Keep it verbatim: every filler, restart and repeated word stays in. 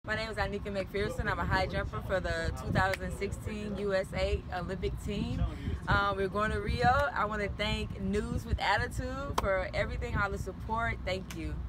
My name is Inika McPherson. I'm a high jumper for the two thousand sixteen U S A Olympic team. Um, we're going to Rio. I want to thank News with Attitude for everything, all the support. Thank you.